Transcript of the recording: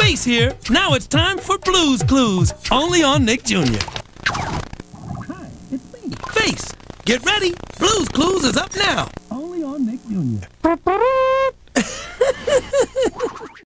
Face here. Now it's time for Blue's Clues, only on Nick Jr. Hi, it's me. Face, get ready. Blue's Clues is up now.